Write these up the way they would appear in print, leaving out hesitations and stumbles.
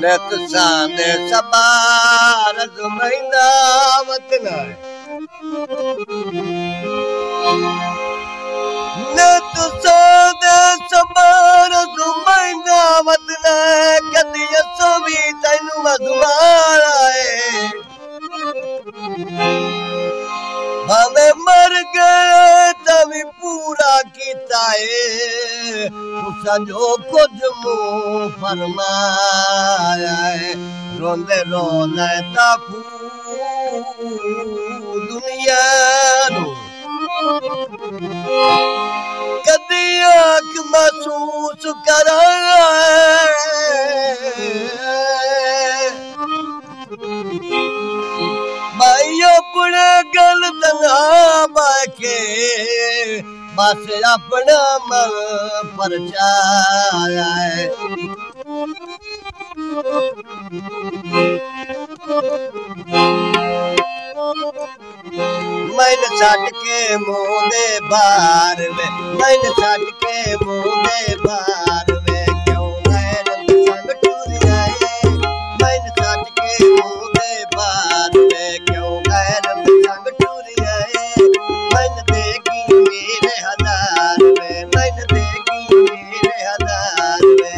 नेत सादे सबार जुमैंदा वतन नेत सादे सबार जुमैंदा वतन कदी असवी तैनू मधुमारा है भावे मर गए तभी पूरा कीता है तुसा जो कुछ मुंह फरमाया है रोंदे रोंदे ताकू दुनिया नु कदी आंख महसूस कराया भाई अपने गल तना बाके बस अपना मन परचाया है मैंने छट के मुंह दे बार में मैंने छट के मुंह दे बार में क्यों गैरत संग टूर आए मैंने छट के मुंह दे बार में क्यों गैरत संग टूर आए मैंने देखी मेरे हजार में मैंने देखी मेरे हजार में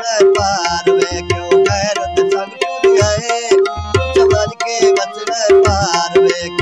बचना पार वे क्यों गैरत संग टूर आए, समझ के बचना पार वे